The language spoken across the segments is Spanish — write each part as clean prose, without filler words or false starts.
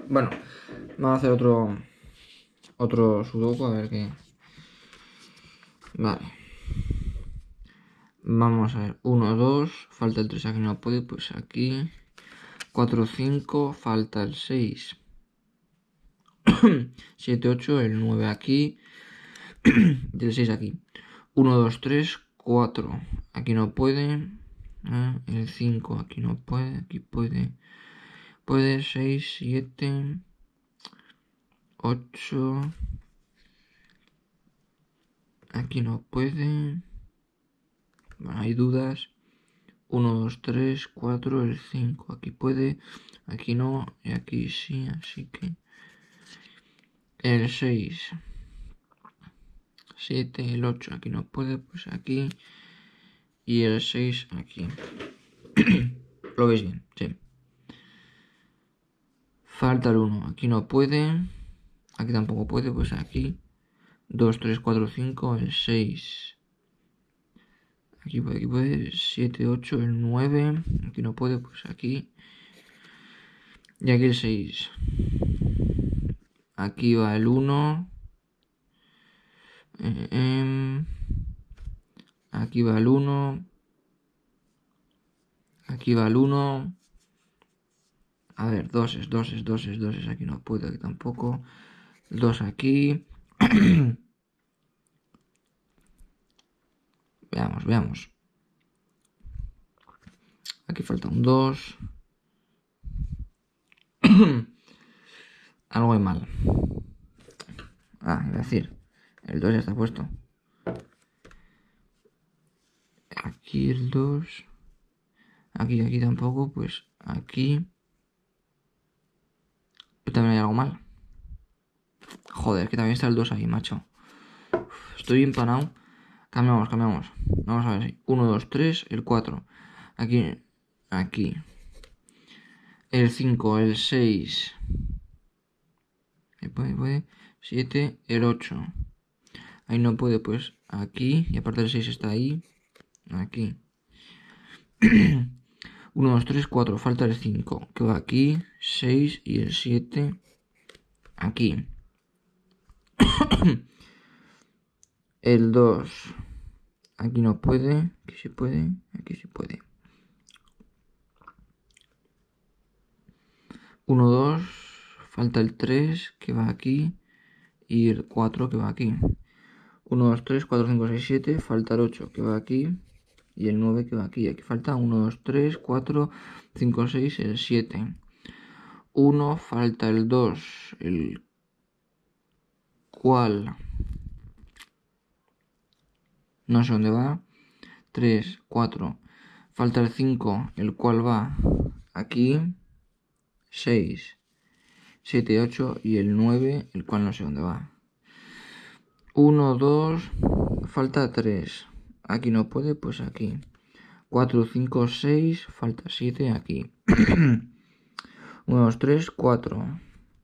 Bueno, vamos a hacer otro sudoku, a ver qué. Vale. Vamos a ver. 1, 2. Falta el 3 aquí, no puede. Pues aquí. 4, 5. Falta el 6. 7, 8. El 9 aquí. Y el 6 aquí. 1, 2, 3. 4. Aquí no puede. El 5 aquí no puede. Aquí puede. Puede. 6, 7. 8. Aquí no puede. Bueno, hay dudas. 1, 2, 3, 4, el 5. Aquí puede. Aquí no. Y aquí sí. Así que. El 6. 7, el 8. Aquí no puede. Pues aquí. Y el 6 aquí. ¿Lo veis bien? Sí. Falta el 1. Aquí no puede. Aquí tampoco puede. Pues aquí. 2, 3, 4, 5. El 6. Aquí puede. 7, 8. El 9. Aquí no puede. Pues aquí. Y aquí el 6. Aquí va el 1. Aquí va el 1. Aquí va el 1. A ver, 2. Aquí no puedo, aquí tampoco. 2 aquí. Veamos. Aquí falta un 2. Algo de mal. Es decir, el 2 ya está puesto. Aquí el 2. Aquí tampoco, pues aquí. Pero también hay algo mal. Joder, que también está el 2 ahí, macho. Estoy empanado. Cambiamos. Vamos a ver. 1, 2, 3, el 4. Aquí. El 5, el 6. Puede. 7, el 8. Ahí no puede, pues aquí. Y aparte el 6 está ahí. Aquí. 1, 2, 3, 4. Falta el 5. Que va aquí. 6 y el 7. Aquí. El 2. Aquí no puede. Aquí sí puede. Aquí sí puede. 1, 2. Falta el 3 que va aquí. Y el 4 que va aquí. 1, 2, 3, 4, 5, 6, 7. Falta el 8 que va aquí. Y el 9 que va aquí. Aquí falta 1, 2, 3, 4, 5, 6, el 7. 1, falta el 2, el cual no sé dónde va. 3, 4. Falta el 5, el cual va aquí. 6, 7, 8 y el 9, el cual no sé dónde va. 1, 2, falta 3. Aquí no puede, pues aquí. 4, 5, 6, falta 7 aquí. 1, 2, 3, 4.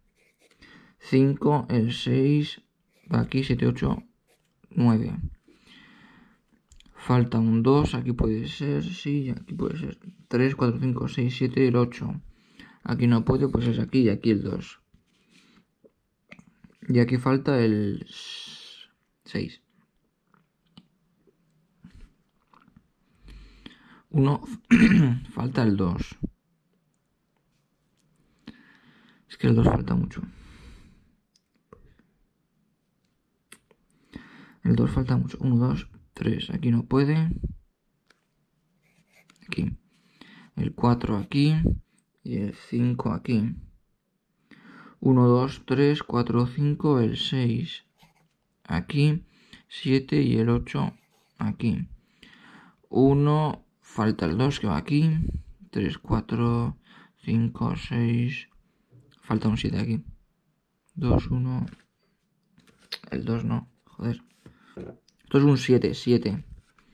5, el 6, va aquí, 7, 8, 9. Falta un 2, aquí puede ser, sí, aquí puede ser. 3, 4, 5, 6, 7, el 8. Aquí no puede, pues es aquí y aquí el 2. Y aquí falta el 6. 1, falta el 2. Es que el 2 falta mucho. El 2 falta mucho. 1, 2, 3. Aquí no puede. Aquí. El 4 aquí. Y el 5 aquí. 1, 2, 3, 4, 5. El 6 aquí. 7 y el 8 aquí. 1. Falta el 2 que va aquí. 3, 4, 5, 6. Falta un 7 aquí. 2, 1. El 2 no. Joder. Esto es un 7. 7.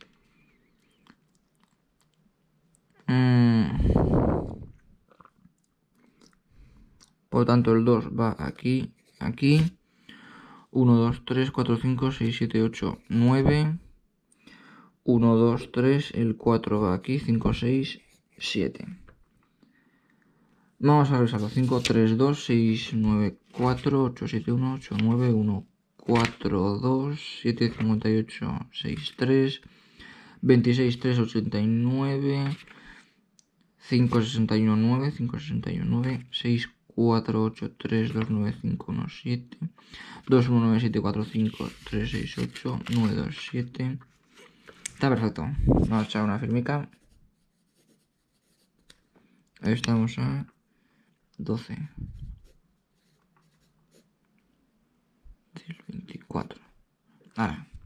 Por lo tanto, el 2 va aquí. Aquí. 1, 2, 3, 4, 5, 6, 7, 8, 9. 1, 2, 3. El 4 va aquí. 5, 6, 7. Vamos a revisarlo. 5, 3, 2, 6, 9, 4, 8, 7, 1, 8, 9, 1, 4, 2, 7, 58, 6, 3, 26, 3, 89, 5, 61, 9, 5, 61, 9, 6, 4, 8, 3, 2, 9, 5, 1, 7, 2, 1, 9, 7, 4, 5, 3, 6, 8, 9, 2, 7. Está perfecto. Vamos a echar una firmica. Ahí estamos a 12. 24. Ahora.